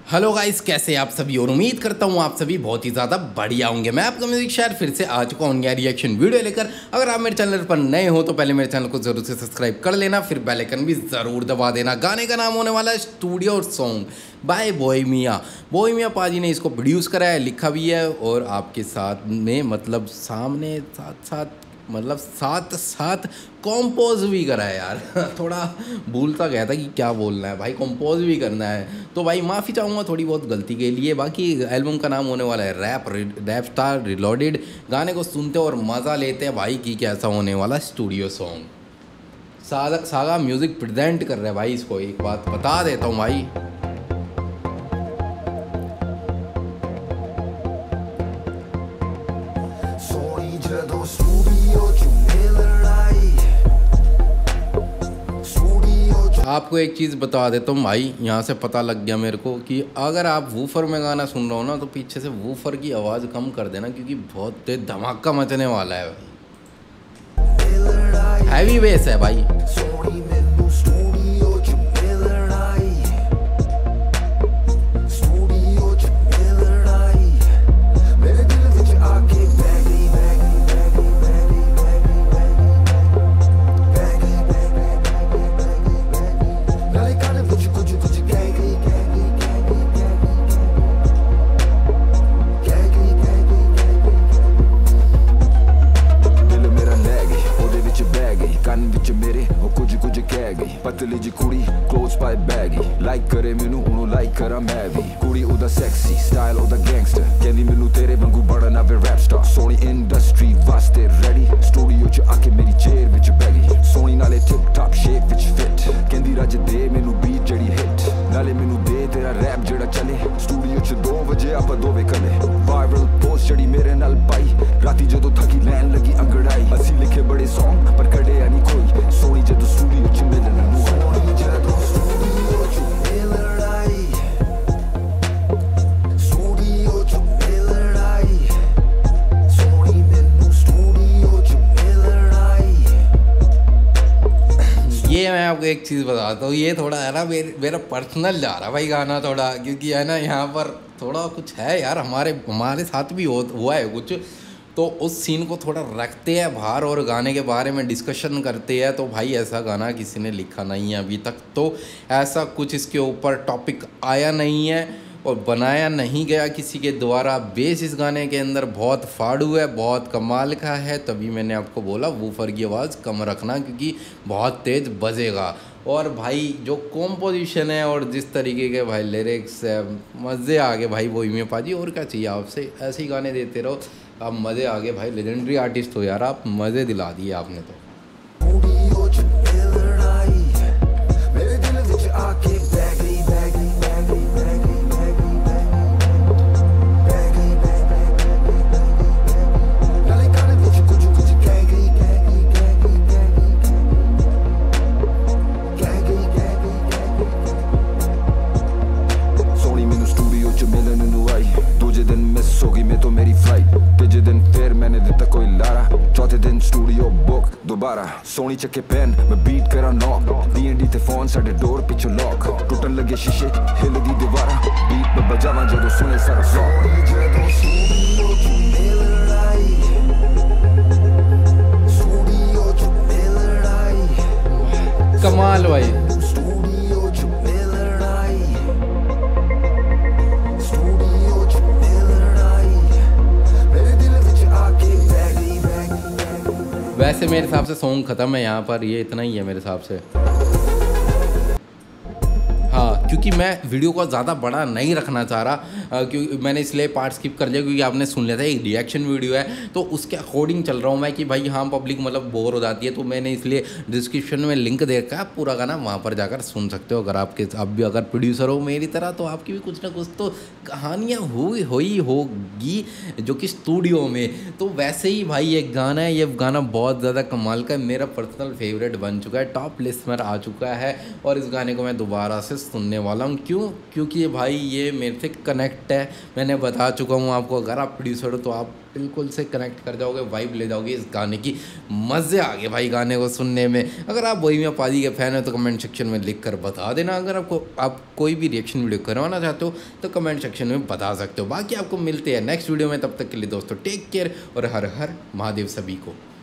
Hello guys, कैसे आप सभी। और उम्मीद करता हूँ आप सभी बहुत ही ज़्यादा बढ़िया होंगे। मैं आपका म्यूजिक शायर फिर से आ चुका हूँ रिएक्शन वीडियो लेकर। अगर आप मेरे चैनल पर नए हो तो पहले मेरे चैनल को जरूर से सब्सक्राइब कर लेना, फिर बेल आइकन भी ज़रूर दबा देना। गाने का नाम होने वाला है studio song by Bohemia. Bohemia पाजी ने इसको प्रोड्यूस करा है, लिखा भी है और आपके साथ में मतलब सामने साथ साथ कंपोज भी करा है यार। थोड़ा भूलता गया था कि क्या बोलना है भाई, कंपोज भी करना है तो भाई माफ़ी चाहूँगा थोड़ी बहुत गलती के लिए। बाकी एल्बम का नाम होने वाला है रैप स्टार रिलोडेड। गाने को सुनते और मज़ा लेते हैं भाई कि कैसा होने वाला studio song. Saga music present कर रहा है भाई। इसको एक बात बता देता हूँ भाई, आपको एक चीज़ बता देता हूँ भाई, यहाँ से पता लग गया मेरे को कि अगर आप वूफर में गाना सुन रहे हो ना तो पीछे से वूफर की आवाज़ कम कर देना, क्योंकि बहुत तेज धमाका मचने वाला है भाई। हैवी बेस है भाई। पतली जी कुड़ी क्लोज पाए बैगी लाइक करे मैनू उन्हों लाइक करा मैं भी कुड़ी उदा सेक्सी स्टाइल उदा गैंगस्टर कहंदी मैनू तेरे वांगू बनना वे रैप स्टार। सोनी इंडस्ट्री वास्ते रेडी स्टूडियो च आके मेरी चेयर विच बैगी सोनी नाले टिप टॉप शेप विच फिट कहंदी रज दे मैनू बीट जड़ी हिट नाले मैनू दे तेरा रैप जेड़ा चले स्टूडियो च 2 बजे आप दोवे कले वायरल पोस्ट जड़ी मेरे नाल पाई राती जदों थकी लैन लगी अंगड़ाई असी लिखे बड़े सॉन्ग पर कड़े नहीं कोई सोनी जदों स्टूडियो च मिलना ये मैं आपको एक चीज़ बताता हूँ, ये थोड़ा है ना मेरा पर्सनल जा रहा भाई गाना थोड़ा, क्योंकि है ना यहाँ पर थोड़ा कुछ है यार हमारे साथ भी हुआ है कुछ, तो उस सीन को थोड़ा रखते हैं बाहर और गाने के बारे में डिस्कशन करते हैं। तो भाई ऐसा गाना किसी ने लिखा नहीं है अभी तक, तो ऐसा कुछ इसके ऊपर टॉपिक आया नहीं है और बनाया नहीं गया किसी के द्वारा। बेस इस गाने के अंदर बहुत फाड़ू है, बहुत कमाल का है, तभी मैंने आपको बोला वूफर की आवाज़ कम रखना क्योंकि बहुत तेज़ बजेगा। और भाई जो कॉम्पोजिशन है और जिस तरीके के भाई लिरिक्स है, मज़े आ गए भाई बोहेमिया पाजी। और क्या चाहिए आपसे, ऐसे ही गाने देते रहो, आप मज़े आ गए भाई। लेजेंडरी आर्टिस्ट हो यार आप, मज़े दिला दिए आपने तो। सोनी चके पेन मैं बीट करा नॉक D&D ते फोन साडे डोर पिछो लॉक टूटन लगे शीशे हिलदी दीवारा बीट पे बजावां जदों सुने सारा फ्लॉक कमाल भाई। वैसे मेरे हिसाब से सॉन्ग ख़त्म है यहाँ पर, ये इतना ही है मेरे हिसाब से। हाँ, क्योंकि मैं वीडियो को ज़्यादा बड़ा नहीं रखना चाह रहा, क्योंकि मैंने इसलिए पार्ट स्किप कर लिया क्योंकि आपने सुन लिया था एक रिएक्शन वीडियो है तो उसके अकॉर्डिंग चल रहा हूँ मैं कि भाई हाँ पब्लिक मतलब बोर हो जाती है, तो मैंने इसलिए डिस्क्रिप्शन में लिंक दे रखा है, पूरा गाना वहाँ पर जाकर सुन सकते हो। अगर आप भी अगर प्रोड्यूसर हो मेरी तरह तो आपकी भी कुछ ना कुछ तो कहानियाँ हुई होगी जो कि स्टूडियो में। तो वैसे ही भाई एक गाना है, ये गाना बहुत ज़्यादा कमाल का है, मेरा पर्सनल फेवरेट बन चुका है, टॉप लिस्ट में आ चुका है और इस गाने को मैं दोबारा से सुनने करने वाला हूँ। क्यों? क्योंकि भाई ये मेरे से कनेक्ट है, मैंने बता चुका हूँ आपको। अगर आप प्रोड्यूसर हो तो आप बिल्कुल से कनेक्ट कर जाओगे, वाइब ले जाओगे इस गाने की। मज़े आ गए भाई गाने को सुनने में। अगर आप बोहेमिया पाजी के फ़ैन हो तो कमेंट सेक्शन में लिख कर बता देना। अगर आप कोई भी रिएक्शन वीडियो करवाना चाहते हो तो कमेंट सेक्शन में बता सकते हो। बाकी आपको मिलते हैं नेक्स्ट वीडियो में, तब तक के लिए दोस्तों टेक केयर और हर हर महादेव सभी को।